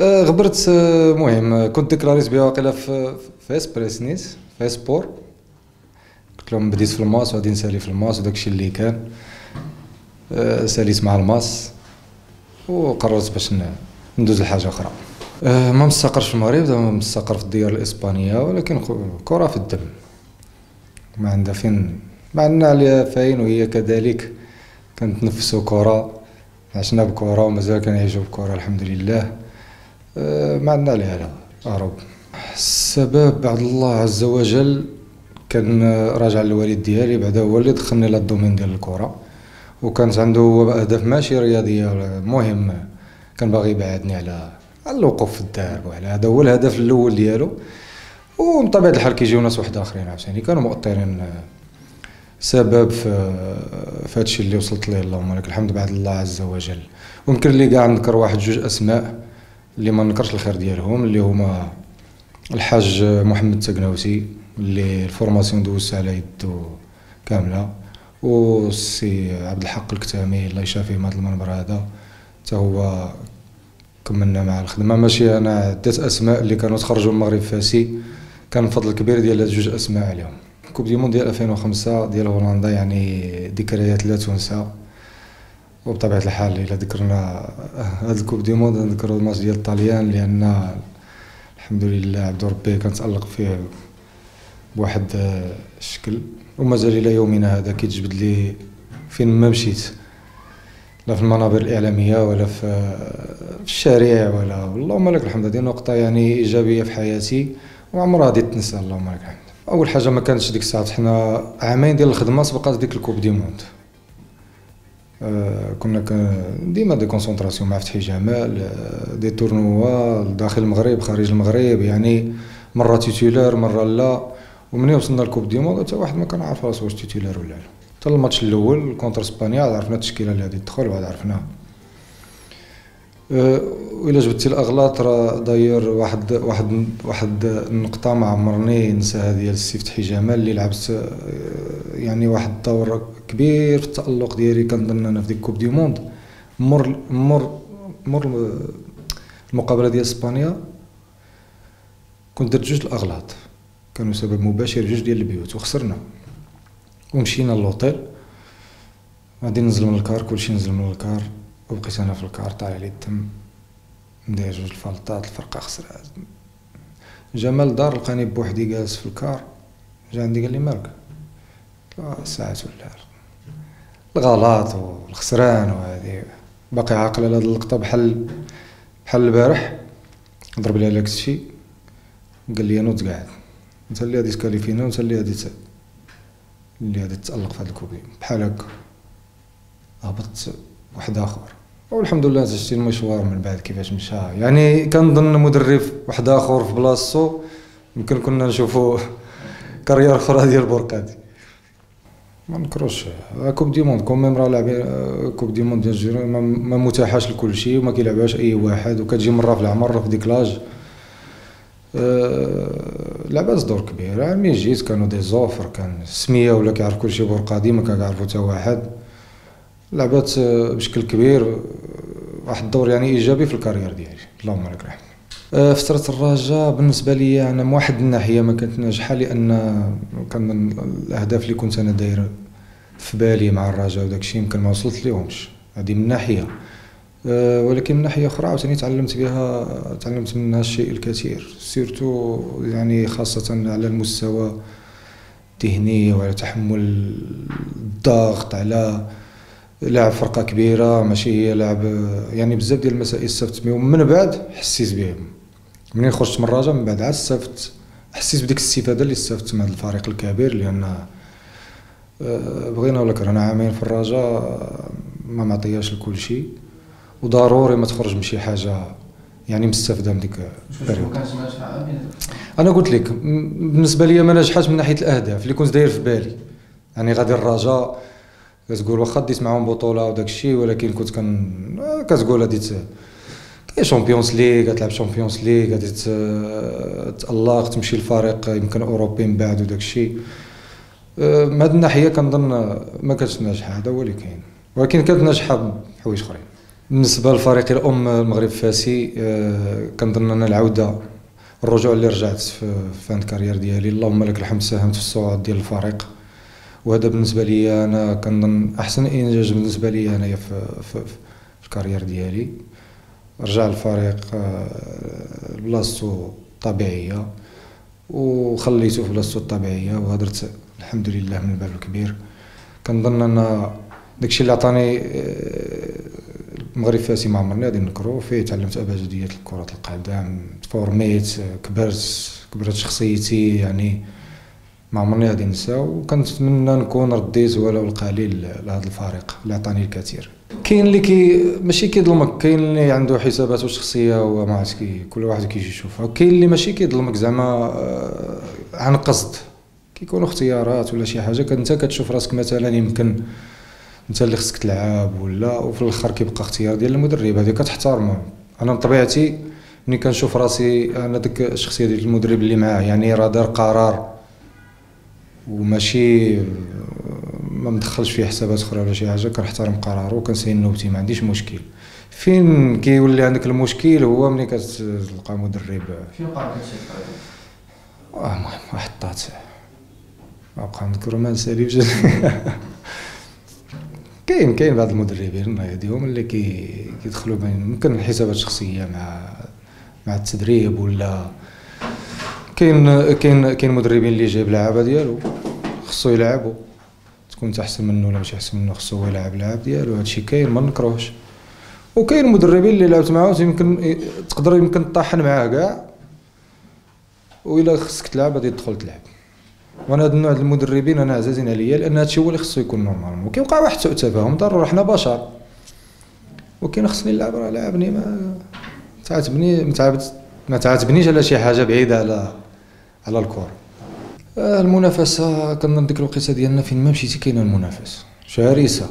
غبرت مهم كنت ديكلاريت بها واقيلا في اسبريس نيس في سبور. قلت لهم بديت في الماس وغادي نسالي في الماس وداكشي اللي كان. ساليت مع الماس وقررت باش ندوز لحاجه اخرى. ما مستقرش في المغرب، دابا مستقر في الديار الاسبانيه، ولكن كره في الدم ما عندها فين، ما عندنا عليها فاين، وهي كذلك كنتنفسوا كره، عشنا بكره ومازال كنعيشوا بكره الحمد لله. ما عندنا عليها لا هروب. السبب بعد الله عز وجل كان راجع للوالد ديالي، بعدا هو اللي دخلني للدومين ديال الكره، وكانت عنده هو اهداف ماشي رياضيه، المهم كان باغي يبعدني على الوقوف في الدار، وعلى هذا هو الهدف الاول ديالو. ومن طبيعه الحال كيجيو ناس واحد اخرين عاوتاني كانوا مؤطرين سبب في هادشي اللي وصلت ليه، اللهم لك الحمد بعد الله عز وجل. ويمكن لي كاع نذكر واحد جوج اسماء اللي ما نكرش الخير ديالهم، اللي هما الحاج محمد التقناوسي اللي الفورماسيون دوزت على يدو كامله، والسي عبد الحق الكتامي الله يشافيه من هذا المنبر هذا، حتى هو كملنا مع الخدمه. ماشي انا عدات اسماء اللي كانوا تخرجوا من المغرب فاسي، كان الفضل الكبير ديال هاد جوج اسماء عليهم. كوب دي موند ديال 2005 ديال هولندا يعني ذكريات لا تنسى. وبطبيعه الحال الا ذكرنا هاد الكوب دي موند نذكروا الماتش ديال الطاليان، لان الحمد لله عبد ربي كنتالق فيه بواحد الشكل، ومازال الى يومنا هذا كيتجبد لي فين ما مشيت، لا في المنابر الاعلاميه ولا في الشارع ولا، اللهم لك الحمد. هذه نقطه يعني ايجابيه في حياتي وعمرها غادي تنسى، اللهم لك الحمد. اول حاجه ما كانتش ديك الساعه، حنا عامين ديال الخدمه سبقات ديك الكوب دي موند. كنا ديما دي كونسونطراسيون مع فتحي جمال، دي تورنوا داخل المغرب خارج المغرب، يعني مره تيتولار مره لا. ومنين وصلنا للكوب دي موند حتى واحد ما كان عارف راسو واش تيتولار ولا لا. حتى الماتش الاول كونتر اسبانيا عرفنا التشكيله اللي غادي تدخل وعاد عرفناها. وإلا جبتي الاغلاط راه داير واحد النقطه ما عمرني نساها ديال السي فتحي جمال، اللي لعبت يعني واحد الدور كبير في التالق ديالي. كنظن انا في ديك كوب دي موند مر المقابله ديال اسبانيا كنت درت جوج الاغلاط كانوا سبب مباشر، جوج ديال البيوت وخسرنا. ومشينا للوطيل غادي ننزل من الكار، كلشي نزل من الكار، وبقيت انا في الكار طالع لي الدم، ندير جوج الفلطات، الفرقه خسرات. جمال دار لقاني بوحدي جالس في الكار، جا عندي قال لي مالك؟ ساعات ولا الغلط والخسران وهذه باقي عاقل على هاد اللقطه بحال البارح. ضرب لي على داك الشيء، قال لي نوض قاعد، انت اللي غادي تكاليفينا وانت اللي غادي تتالق في هاد الكوبي. بحال هكا هبط واحد اخر، والحمد لله زدت المشوار من بعد كيفاش مشى. يعني كنظن مدرب واحد اخر في بلاصتو يمكن كنا نشوفوا كارير اخرى ديال بورقادي. ما نكروش كوب دي موند كوميم راه لاعبين كوب دي موند ديال الجيران ما متاحاش لكل شيء وما كيلعبهاش اي واحد، وكتجي مره في العمر في ديك لاج. لعبات دور كبير. ملي جيت كانوا دي زوفر، كان السميه ولا كيعرف كلشي بورقادي، ما كيعرفو حتى واحد. لعبات بشكل كبير واحد الدور يعني ايجابي في الكارير ديالي، اللهم لك الحمد. فترة الرجاء بالنسبة لي أنا من واحد الناحية ما كانت ناجحة، لأن كان من الأهداف اللي كنت أنا داير في بالي مع الرجاء وداكشي يمكن ما وصلت ليهمش، هذه من ناحية. ولكن من ناحية أخرى عاوتاني تعلمت منها الشيء الكثير، سيرتو يعني خاصة على المستوى الذهني وعلى تحمل الضغط، على لاعب فرقة كبيرة ماشي هي لاعب، يعني بزاف ديال المسائل استفدت بهم من بعد، حسيت بهم منين خرجت من الرجاء. من بعد عاد حسيت بديك الاستفادة اللي استفدت من هذا الفريق الكبير، لأن بغينا ولا كرهنا عامين في الرجاء ما معطياش لكل شيء، وضروري ما تخرج بشي حاجة يعني مستفدة من ديك البريود. أنا قلت لك بالنسبة لي ما نجحتش من ناحية الأهداف اللي كنت داير في بالي، يعني غادي الرجاء كتقول واخا ديت معاهم بطوله وداك الشيء، ولكن كنت كتقول غادي كاين شامبيونز ليغ، غتلعب شامبيونز ليغ، غادي تالق تمشي لفريق يمكن اوروبي من بعد وداك الشيء. من هذه الناحيه كنظن ما كانتش ناجحه، هذا هو اللي كاين، ولكن كانت ناجحه بحوايج اخرين. بالنسبه للفريق الام المغرب الفاسي، كنظن ان الرجوع اللي رجعت في عند كارير ديالي، اللهم لك الحمد، ساهمت في الصعود ديال الفريق، وهذا بالنسبه لي انا كنظن احسن انجاز بالنسبه لي انايا في الكارير ديالي. رجع الفريق لبلاصتو الطبيعيه، وخليته في بلاصتو الطبيعيه، وهدرت الحمد لله من الباب الكبير. كنظن ان داكشي اللي عطاني المغرب الفاسي ما عمرني غادي نكرو فيه. تعلمت ابجديات كرة القدم، تفورميت، كبرت شخصيتي، يعني ما عمرني غادي ننسى، وكنتمنى نكون رديت ولو القليل لهذا الفريق اللي عطاني الكثير. كاين اللي ماشي كيظلمك، كاين اللي عنده حساباته الشخصيه وما عرفت كل واحد كيجي يشوفها، وكاين اللي ماشي كيظلمك زعما عن قصد، كيكونوا اختيارات ولا شي حاجه، انت كتشوف راسك مثلا يمكن انت اللي خصك تلعب ولا، وفي الاخر كيبقى اختيار ديال المدرب، هذه كتحترمه. انا بطبيعتي ملي كنشوف راسي انا ديك الشخصيه ديال المدرب اللي معاه، يعني راه دار قرار وماشي ما مدخلش فيه حسابات اخرى ولا شي حاجه، كنحترم قراره وكنسين نوبتي، ما عنديش مشكل. فين كيولي عندك المشكل هو ملي كتلقى مدرب. فين وقع لك هادشي؟ المهم واحد الطات بقى نذكرو ما نساليوش. كاين بعض المدربين هاديهم اللي كيدخلوا ممكن الحسابات الشخصيه مع التدريب، ولا كاين مدربين اللي جايب لعابه ديالو خصو يلعبوا، تكون انت احسن منه ولا ماشي احسن منه، خصو هو يلعب اللعب ديالو، هادشي كاين ما نكرهوش. وكاين مدربين اللي لعبت معاهم يمكن طاحن معاه كاع، وإلا خصك تلعب غادي تدخل تلعب. وانا هاد النوع ديال المدربين انا عزازين عليا، لان هادشي هو اللي خصو يكون نورمال. وكيوقع واحد سوء تفاهم ضروري، حنا بشر، وكاين خصني نلعب راه لعبني، ما تعاتبنيش على شي حاجه بعيده على الكره. المنافسه كنظن ديك الوقيته ديالنا فين ما مشيتي كاينه المنافسه شرسه.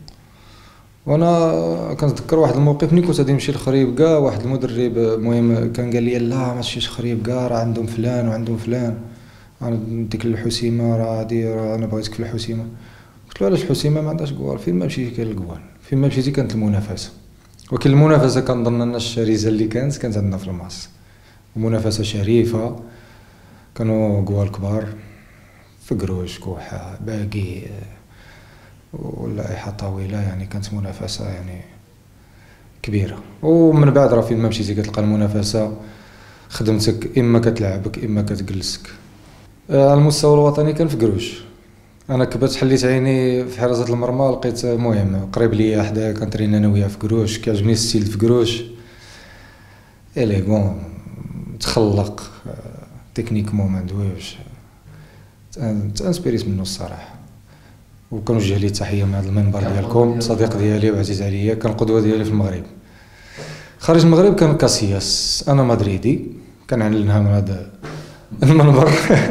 وانا كنتذكر واحد الموقف ملي كنت غادي نمشي لخريب كاع، واحد المدرب المهم كان قال لي لا ما تمشيش خريب كاع، راه عندهم فلان وعندهم فلان، انا ديك الحسيمه راه انا بغيتك في الحسيمه. قلت له علاش الحسيمه؟ ما عندهاش كوال، فين ما مشيتي كاين الكوال، فين ما مشيتي كانت المنافسه. ولكن المنافسه كنظن ان الشرسه اللي كانت عندنا في الماس، منافسه شريفه، كانوا كوال كبار، فقروش، كوحه، باقي، واللائحه طويله، يعني كانت منافسه يعني كبيره. ومن بعد راه فين ما مشيتي كتلقى المنافسه خدمتك اما كتلعبك اما كتجلسك. على المستوى الوطني كان في قروش، انا كبرت حليت عيني في حراسه المرمى، لقيت مهم قريب ليا حدايا كنترين انا وياه في قروش، كيعجبني الستيل في قروش، اليغون، تخلق تكنيكمون ما ندويوش، تانسبيريت منه الصراحه. وكنوجه ليه التحيه من هذا المنبر ديالكم، صديق ديالي وعزيز عليا، كان قدوه ديالي في المغرب. خارج المغرب كان كاسياس، انا مدريدي كنعلنها من هذا المنبر.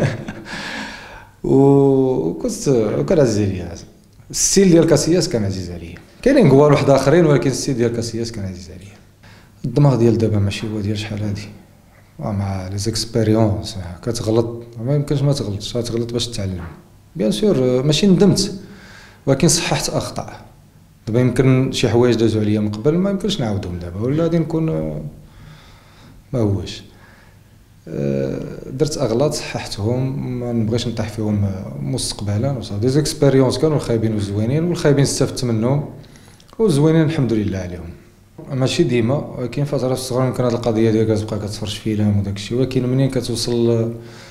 وكان عزيز عليا الستيل ديال كاسياس، كان عزيز عليا. كاينين كوال واحد اخرين، ولكن الستيل ديال كاسياس كان عزيز عليا. الدماغ ديال دابا ماشي هو ديال شحال هادي، مع لي زيكسبيريونس كتغلط، ما يمكنش ما تغلطش، غتغلط باش تتعلم. بيان سور ماشي ندمت، ولكن صححت اخطاء. دابا يمكن شي حوايج دازو عليا من قبل ما يمكنش نعاودهم دابا، ولا غادي نكون ما هوش. درت اغلاط صححتهم، ما نبغيش نطيح فيهم مستقبلا وصافي. دي زيكسبيريونس كانوا الخايبين والزوينين، والخايبين استفدت منهم، والزوينين الحمد لله عليهم. ماشي ديما، كاين فترات الصغر يمكن هاد القضيه ديال كتبقى كتفرج فيلم وداك الشيء، ولكن منين كتوصل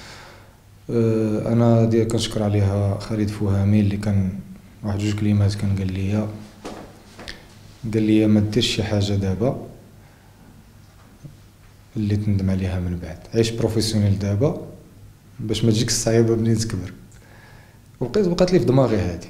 انا كنشكر عليها خالد فهامي، اللي كان واحد جوج كلمات كان قال لي ما ديرش شي حاجه دابا اللي تندم عليها من بعد، عيش بروفيسيونيل دابا باش ما تجيك الصعيبه منين تكبر. بقات لي في دماغي هذه.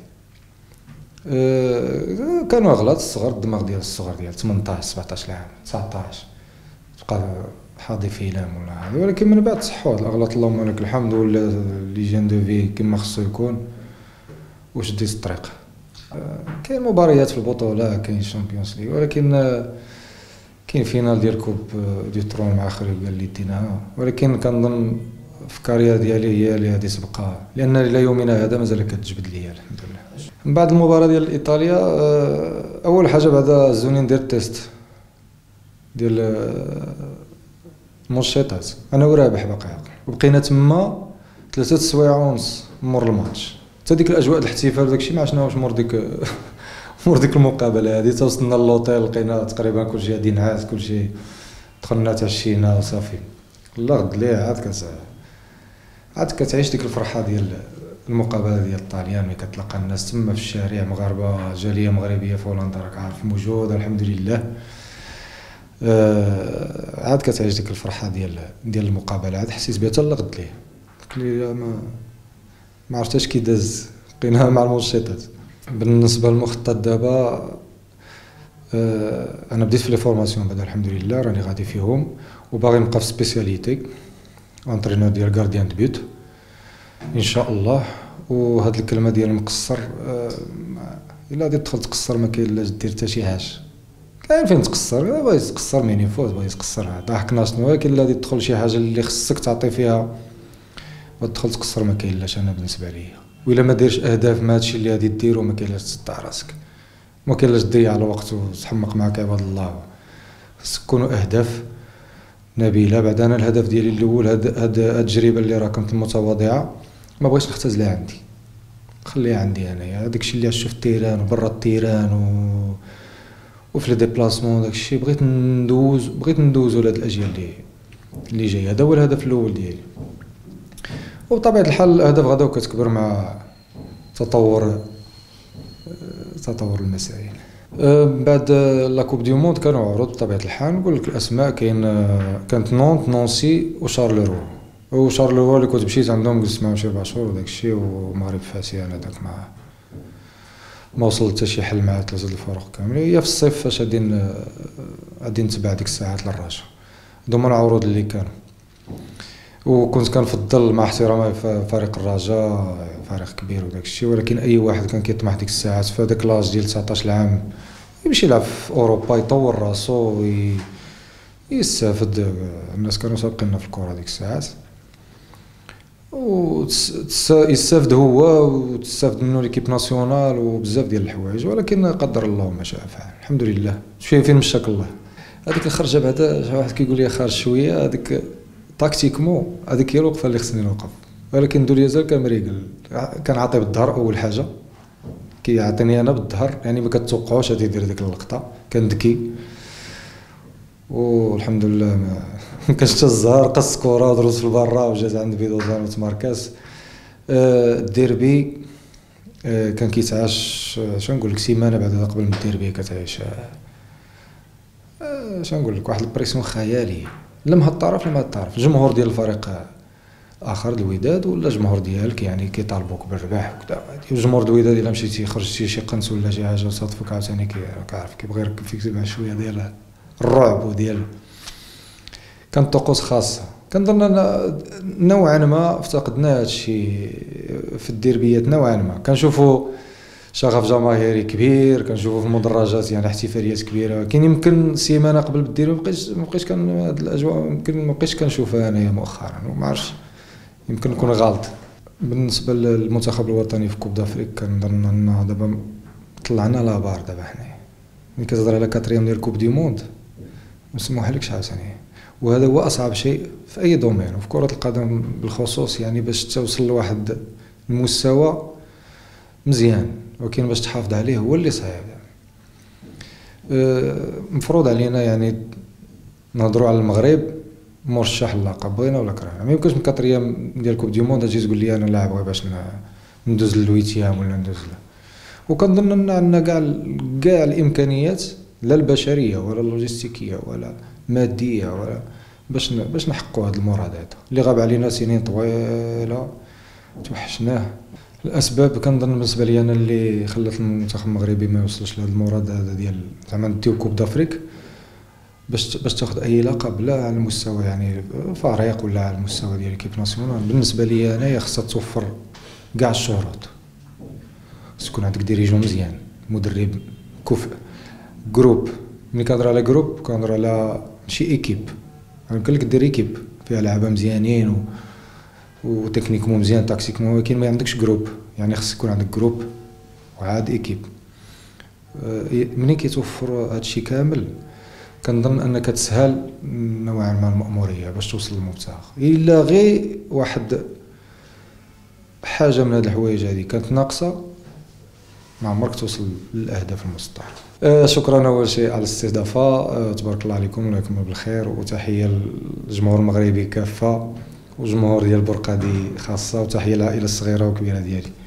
كانوا اغلاط الصغر، الدماغ ديال الصغر ديال 18 17 عام 19 تبقى حاضي فيلم ولا هذا، ولكن من بعد صحوا الاغلاط اللهم لك الحمد، ولا لي جين دو في كما خصو يكون، وشديت الطريق. كاين مباريات في البطوله، كاين الشامبيونز ليغ، ولكن كاين فينال ديال كوب دي ترون مع خريب قال لي ديناها، ولكن كنظن في الكارير ديالي هي اللي غادي تبقى، لان الى يومنا هذا مازال كتجبد ليا الحمد لله. من بعد المباراه ديال ايطاليا اول حاجه بعدا زوني ندير تيست ديال المنشطات، انا ورابح باقي عاقل، وبقينا تما 3 سوايع ونص مور الماتش، حتى ديك الاجواء الاحتفال وداكشي ما عشناوش مور ديك المقابله هذه. توصلنا للوطيل لقينا تقريبا كلشي غادي نعاس، كلشي دخلنا تعشينا وصافي. الله غد ليه عاد كتعيش ديك الفرحه ديال المقابله ديال الطاليان، ملي كتلقى الناس تما في الشارع، مغاربه، جاليه مغربيه في هولندا راك عارف موجوده الحمد لله. عاد كتعيش ديك الفرحه ديال المقابله، عاد حسيت بها حتى لغد ليه. قلت لي ما عرفتش كي داز، بقينا مع المنشطات. بالنسبه للمخطط دابا انا بديت في لي فورماسيون بعدا الحمد لله، راني غادي فيهم وباغي نبقى في سبيسياليتي انترينور ديال غارديان دو بيوت ان شاء الله. وهاد الكلمه ديال مقصر الا غادي تدخل تقصر ما كاين لا دير حتى شي حاجه، كاين فين تقصر، باغي تقصر مين يفوت، باغي تقصر ضحكنا شنو، ولكن الا غادي تدخل شي حاجه اللي خصك تعطي فيها وتدخل تقصر ما كاين لاش. انا بالنسبه ليا وإلا ما ديرش اهداف ما هادشي اللي غادي ديرو ما كاين لاش تصدع راسك، ما كاين لاش تضيع الوقت وتحمق معاك عباد الله. خصك تكونوا اهداف نبيله. بعد انا الهدف ديالي الاول هاد التجربه اللي راه كنت متواضعه ما بغيتش نختزلها عندي، خليها عندي انايا. داكشي اللي عشت في التيران وبرا التيران وفي لي ديبلاسمون داكشي بغيت ندوزو لهاد الاجيال اللي جايه. هذا هو الهدف الاول ديالي، وبطبيعه الحال الاهداف غدا وكتكبر مع تطور المسائل. بعد لا كوب دي موند كانوا عروض بطبيعه الحال، نقول لك الاسماء كانت نونت، نونسي وشارلرو. وشارلرو اللي كنت مشيت عندهم جلست معاهم شي 4 شهور وداك الشيء، ومغرب فاسي انا داك ما وصلت حتى شي حل مع 3 الفرق كاملين. هي في الصيف فاش غادي نتبع ديك الساعات للرجا. هذوما العروض اللي كانوا، وكنت كنفضل مع احترامي فريق الرجاء فريق كبير وداك الشيء، ولكن اي واحد كان كيطمح ديك الساعات في هذاك لاج ديال 19 عام يمشي يلعب في اوروبا، يطور راسو ويستافد. الناس كانوا سابقيننا في الكره ديك الساعات، ويستافد هو وتستافد منه ليكيب ناسيونال وبزاف ديال الحوايج. ولكن قدر الله ما شاء فعل الحمد لله. فين مشاك الله. هذيك الخرجه بعدا شي واحد كيقول لي خارج شويه، هذيك تاكتيكمون هذيك هي الوقفه اللي خصني نوقف، ولكن دولي زال كان مريقل. كان عاطي بالظهر اول حاجه، كيعطيني انا بالظهر يعني ما كتوقعوش غادي يدير ديك اللقطه. كان ذكي والحمد لله ما كانش حتى الزهر، قص كره ودرس في البرا وجات عند بيدوزان وتماركاس. الديربي كان كيتعاش شنو نقول لك سيمانه بعد قبل من الديربي كتعيش شنو نقول لك واحد البريسيون خيالي، لا من هاد الطرف لا من هاد الطرف. الجمهور ديال الفريق اخر الوداد ولا الجمهور ديالك يعني كيطالبوك بالرباح وكذا. الجمهور الوداد الا مشيتي خرجتي شي قنص ولا شي حاجه وصادفك عاوتاني كيعرف كيبغي يركب فيك مع شويه ديال الرعب وديال كانت طقوس خاصه. كنظن نوعا ما افتقدنا هادشي في الديربيات نوعا ما. كنشوفوا شغف جماهيري كبير، كنشوفوا في المدرجات يعني احتفاليات كبيره. كاين يمكن سيمانه قبل بالديربي ما بقيتش كان هاد الاجواء يمكن ما بقيتش كنشوفها انايا مؤخرا، وما عرفتش يمكن نكون غلط. بالنسبه للمنتخب الوطني في كوب دافريك كنظن ان دابا طلعنا لابار. دابا حنايا ملي كتهضر على 4 ديال كوب دي موند ما سموحلكش عاوتاني، وهذا هو اصعب شيء في اي دومين وفي كره القدم بالخصوص. يعني باش توصل لواحد المستوى مزيان، ولكن باش تحافظ عليه هو اللي صعيب. مفروض علينا يعني نهضروا على المغرب مرشح للقب بغينا ولا كرهنا. ما يمكنش من 4 ديال كوب دي موند تجي تقول لي انا لاعب غير باش ندوز للويتيام ولا ندوز له. وكنظن ان عندنا كاع الامكانيات لا البشريه ولا اللوجستيكيه ولا ماديه ولا باش نحققوا هذا المراد هذا اللي غاب علينا سنين طويله توحشناه. الاسباب كنظن بالنسبه لي انا اللي خلات المنتخب المغربي ما يوصلش لهذا المراد هذا ديال زعما نديو كوب دافريك باش تاخذ اي لقب، لا على المستوى يعني فريق ولا على المستوى ديال كيب ناسيونال. بالنسبه لي انايا خصها توفر كاع الشروط. خص يكون عندك ديريجون مزيان، مدرب كفء، جروب. ملي كنهضر على جروب كنهضر على ماشي ايكيب، يمكن لك دير ايكيب فيها لعابه مزيانين وتكنيكمون مزيان تاكسيكمون، ولكن ما عندكش جروب. يعني خص يكون عندك جروب وعاد ايكيب. منين كيتوفر هادشي كامل كنظن انك تسهل نوعا ما المأمورية باش توصل للمبتغى. الا غير واحد حاجه من هاد الحوايج هادي كانت ناقصه ما عمرك توصل للاهداف المسطره. شكرا اول شيء على الاستضافه. تبارك الله عليكم ولكم بالخير، وتحيه للجمهور المغربي كافه، وجمهور ديال بورقادي خاصه، وتحيه للعائله الصغيره والكبيره ديالي.